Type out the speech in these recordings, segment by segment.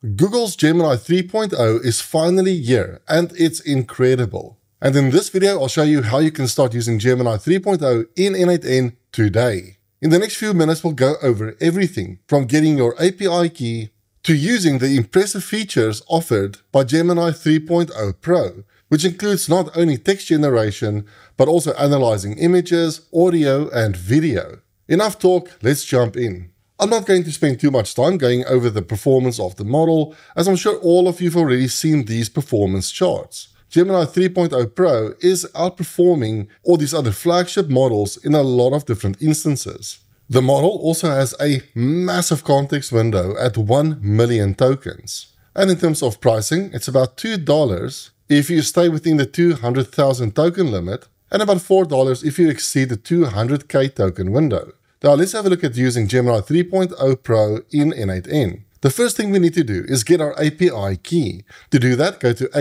Google's Gemini 3.0 is finally here, and it's incredible. And in this video, I'll show you how you can start using Gemini 3.0 in n8n today. In the next few minutes, we'll go over everything from getting your API key to using the impressive features offered by Gemini 3.0 Pro, which includes not only text generation, but also analyzing images, audio, and video. Enough talk, let's jump in. I'm not going to spend too much time going over the performance of the model, as I'm sure all of you have already seen these performance charts. Gemini 3.0 Pro is outperforming all these other flagship models in a lot of different instances. The model also has a massive context window at 1 million tokens. And in terms of pricing, it's about $2 if you stay within the 200,000 token limit, and about $4 if you exceed the 200k token window. Now let's have a look at using Gemini 3.0 Pro in n8n. The first thing we need to do is get our API key. To do that, go to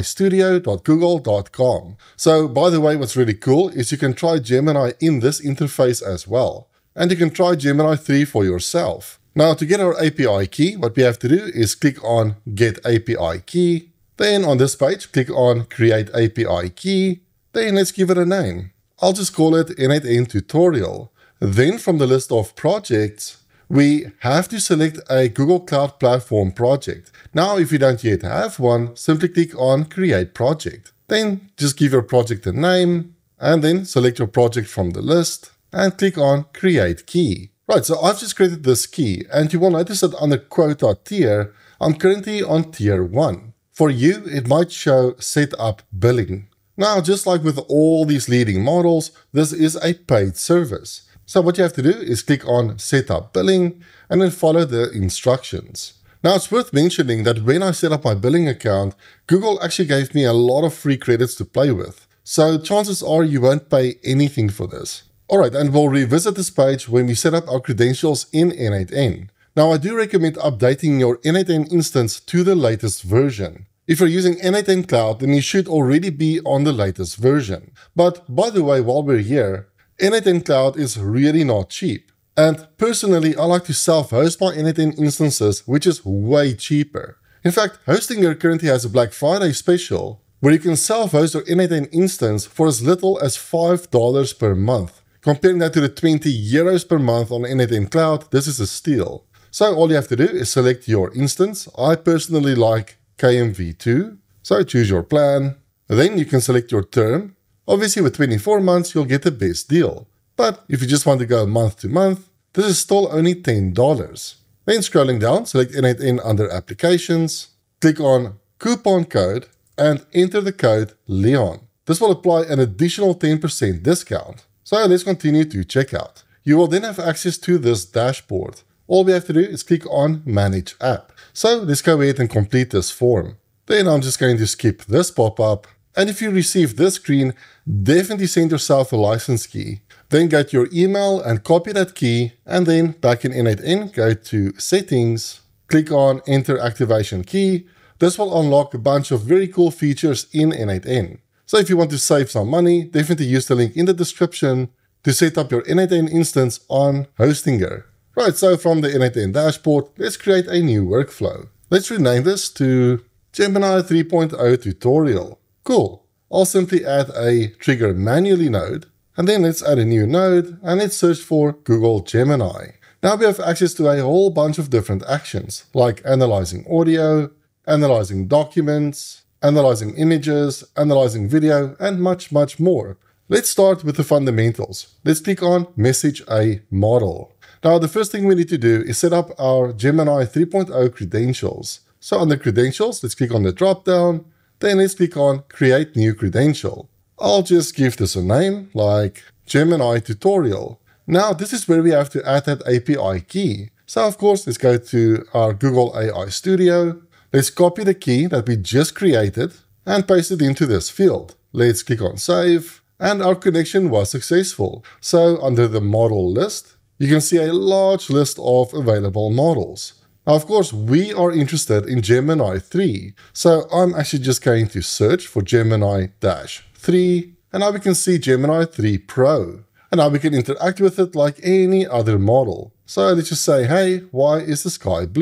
aistudio.google.com. So by the way, what's really cool is you can try Gemini in this interface as well. And you can try Gemini 3 for yourself. Now to get our API key, what we have to do is click on Get API Key. Then on this page, click on Create API Key. Then let's give it a name. I'll just call it n8n Tutorial. Then from the list of projects, we have to select a Google Cloud Platform project. Now, if you don't yet have one, simply click on Create Project. Then just give your project a name, and then select your project from the list, and click on Create Key. Right, so I've just created this key, and you will notice that under Quota Tier, I'm currently on Tier 1. For you, it might show Setup Billing. Now, just like with all these leading models, this is a paid service. So what you have to do is click on Setup Billing and then follow the instructions. Now it's worth mentioning that when I set up my billing account, Google actually gave me a lot of free credits to play with. So chances are you won't pay anything for this. Alright, and we'll revisit this page when we set up our credentials in n8n. Now I do recommend updating your n8n instance to the latest version. If you're using n8n Cloud, then you should already be on the latest version. But by the way, while we're here, n8n Cloud is really not cheap. And personally, I like to self-host my n8n instances, which is way cheaper. In fact, Hostinger currently has a Black Friday special where you can self-host your n8n instance for as little as $5 per month. Comparing that to the 20 euros per month on n8n Cloud, this is a steal. So all you have to do is select your instance. I personally like KMV2, so choose your plan. Then you can select your term. Obviously, with 24 months, you'll get the best deal. But if you just want to go month to month, this is still only $10. Then scrolling down, select n8n under Applications, click on Coupon Code, and enter the code Leon. This will apply an additional 10% discount. So let's continue to checkout. You will then have access to this dashboard. All we have to do is click on Manage App. So let's go ahead and complete this form. Then I'm just going to skip this pop-up. And if you receive this screen, definitely send yourself a license key. Then go to your email and copy that key, and then back in n8n, go to Settings, click on Enter Activation Key. This will unlock a bunch of very cool features in n8n. So if you want to save some money, definitely use the link in the description to set up your n8n instance on Hostinger. Right, so from the n8n dashboard, let's create a new workflow. Let's rename this to Gemini 3.0 Tutorial. Cool. I'll simply add a Trigger Manually node, and then let's add a new node, and let's search for Google Gemini. Now we have access to a whole bunch of different actions, like analyzing audio, analyzing documents, analyzing images, analyzing video, and much, much more. Let's start with the fundamentals. Let's click on Message a Model. Now the first thing we need to do is set up our Gemini 3.0 credentials. So under Credentials, let's click on the drop-down. Then let's click on Create New Credential. I'll just give this a name like Gemini Tutorial. Now this is where we have to add that API key. So of course, let's go to our Google AI Studio. Let's copy the key that we just created and paste it into this field. Let's click on Save, and our connection was successful. So under the model list, you can see a large list of available models. Now, of course, we are interested in Gemini 3, so I'm actually just going to search for Gemini-3, and now we can see Gemini 3 Pro. And now we can interact with it like any other model. So let's just say, hey, why is the sky blue?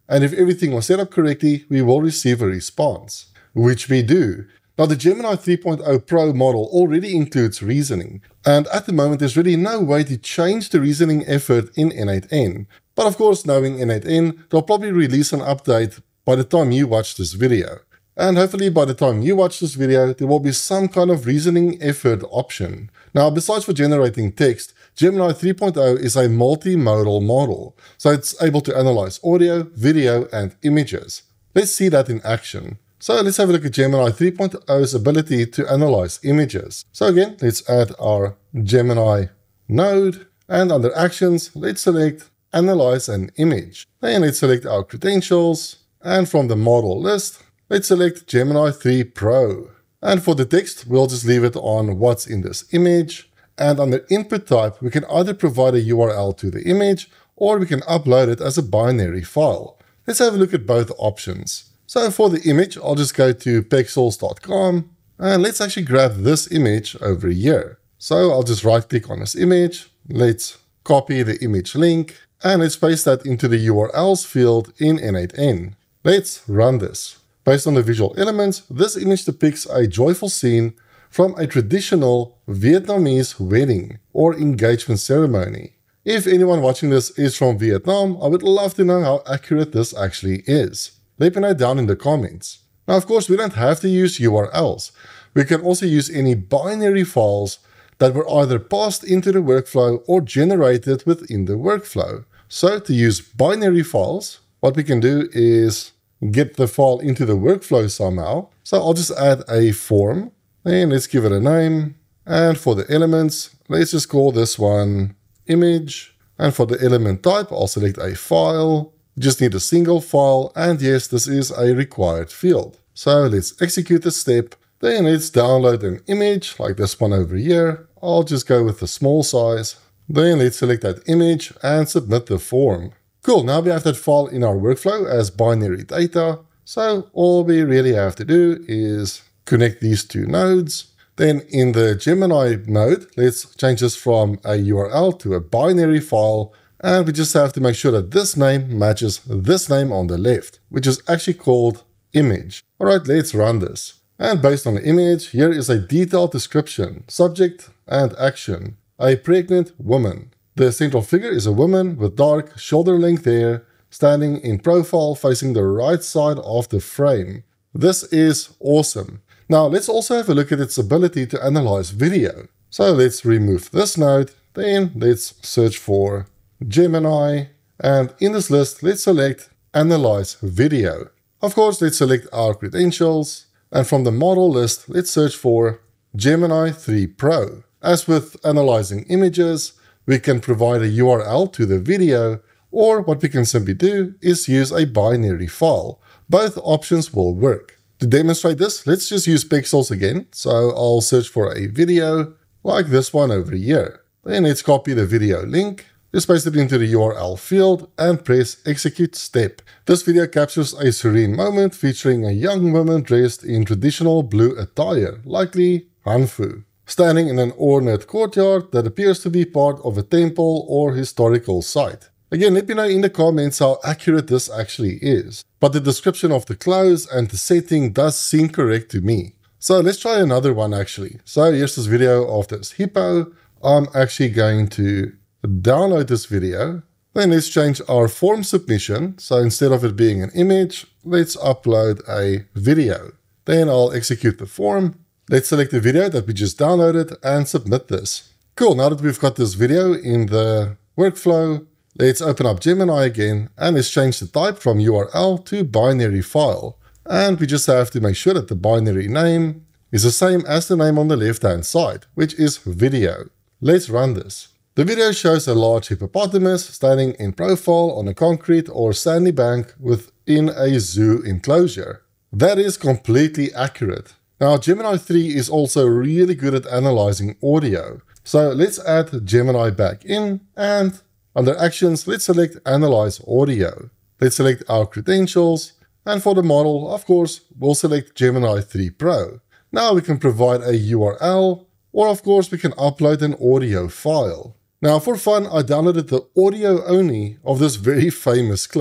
and if everything was set up correctly, we will receive a response, which we do. Now, the Gemini 3.0 Pro model already includes reasoning, and at the moment there's really no way to change the reasoning effort in n8n. But of course, knowing n8n, they'll probably release an update by the time you watch this video. And hopefully by the time you watch this video, there will be some kind of reasoning effort option. Now, besides for generating text, Gemini 3.0 is a multimodal model, so it's able to analyze audio, video, and images. Let's see that in action. So let's have a look at Gemini 3.0's ability to analyze images. So again, let's add our Gemini node, and under Actions, let's select Analyze an Image. Then let's select our credentials, and from the model list, let's select Gemini 3 Pro. And for the text, we'll just leave it on what's in this image. And under Input Type, we can either provide a URL to the image, or we can upload it as a binary file. Let's have a look at both options. So for the image, I'll just go to pexels.com, and let's actually grab this image over here. So I'll just right click on this image, let's copy the image link, and let's paste that into the URLs field in n8n. Let's run this. Based on the visual elements, this image depicts a joyful scene from a traditional Vietnamese wedding or engagement ceremony. If anyone watching this is from Vietnam, I would love to know how accurate this actually is. Let me know down in the comments. Now, of course, we don't have to use URLs. We can also use any binary files that were either passed into the workflow or generated within the workflow. So to use binary files, what we can do is get the file into the workflow somehow. So I'll just add a form, and let's give it a name. And for the elements, let's just call this one image. And for the element type, I'll select a file. Just need a single file, and yes, this is a required field. So let's execute the step. Then let's download an image like this one over here. I'll just go with the small size. Then let's select that image and submit the form. Cool, now we have that file in our workflow as binary data. So all we really have to do is connect these two nodes. Then in the Gemini node, let's change this from a URL to a binary file. And we just have to make sure that this name matches this name on the left, which is actually called image. All right, let's run this. And based on the image, here is a detailed description, subject and action, a pregnant woman. The central figure is a woman with dark shoulder-length hair, standing in profile facing the right side of the frame. This is awesome. Now let's also have a look at its ability to analyze video. So let's remove this node, then let's search for Gemini, and in this list, let's select Analyze Video. Of course, let's select our credentials, and from the model list, let's search for Gemini 3 Pro. As with analyzing images, we can provide a URL to the video, or what we can simply do is use a binary file. Both options will work. To demonstrate this, let's just use pixels again. So I'll search for a video like this one over here. Then let's copy the video link. Just paste it into the URL field and press execute step. This video captures a serene moment featuring a young woman dressed in traditional blue attire, likely Hanfu, standing in an ornate courtyard that appears to be part of a temple or historical site. Again, let me know in the comments how accurate this actually is. But the description of the clothes and the setting does seem correct to me. So let's try another one actually. So here's this video of this hippo. I'm actually going to download this video. Then let's change our form submission. So instead of it being an image, let's upload a video. Then I'll execute the form. Let's select the video that we just downloaded and submit this. Cool, now that we've got this video in the workflow, let's open up Gemini again and let's change the type from URL to binary file. And we just have to make sure that the binary name is the same as the name on the left-hand side, which is video. Let's run this. The video shows a large hippopotamus standing in profile on a concrete or sandy bank within a zoo enclosure. That is completely accurate. Now, Gemini 3 is also really good at analyzing audio. So let's add Gemini back in, and under Actions, let's select Analyze Audio. Let's select our credentials, and for the model, of course, we'll select Gemini 3 Pro. Now we can provide a URL, or of course we can upload an audio file. Now for fun, I downloaded the audio only of this very famous clip.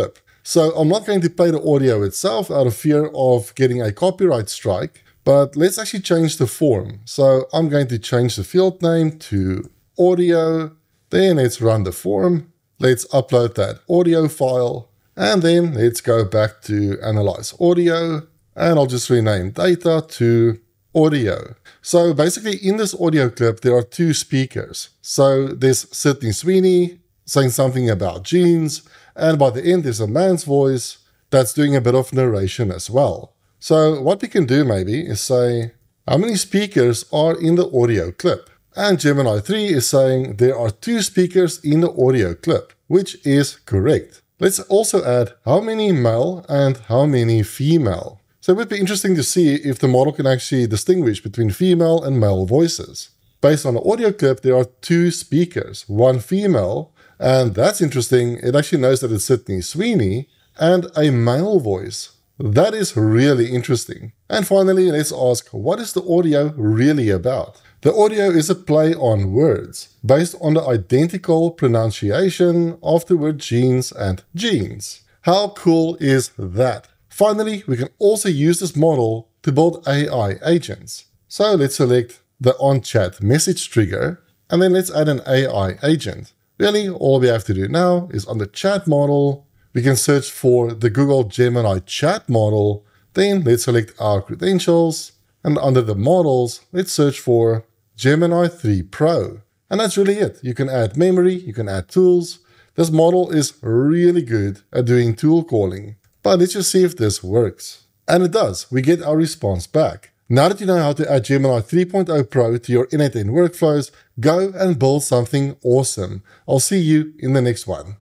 So I'm not going to play the audio itself out of fear of getting a copyright strike, but let's actually change the form. So I'm going to change the field name to audio. Then let's run the form. Let's upload that audio file. And then let's go back to analyze audio. And I'll just rename data to audio. So basically in this audio clip, there are two speakers. So there's Sydney Sweeney saying something about jeans. And by the end, there's a man's voice that's doing a bit of narration as well. So what we can do maybe is say, how many speakers are in the audio clip? And Gemini 3 is saying there are two speakers in the audio clip, which is correct. Let's also add how many male and how many female. So it would be interesting to see if the model can actually distinguish between female and male voices. Based on the audio clip, there are two speakers, one female, and that's interesting. It actually knows that it's Sydney Sweeney and a male voice. That is really interesting. And finally, let's ask, what is the audio really about? The audio is a play on words based on the identical pronunciation of the word jeans and jeans. How cool is that? Finally, we can also use this model to build AI agents. So let's select the on-chat message trigger, and then let's add an AI agent. Really, all we have to do now is on the chat model, we can search for the Google Gemini chat model. Then let's select our credentials, and under the models, let's search for Gemini 3 Pro. And that's really it. You can add memory, you can add tools. This model is really good at doing tool calling. But let's just see if this works. And it does. We get our response back. Now that you know how to add Gemini 3.0 Pro to your n8n workflows, go and build something awesome. I'll see you in the next one.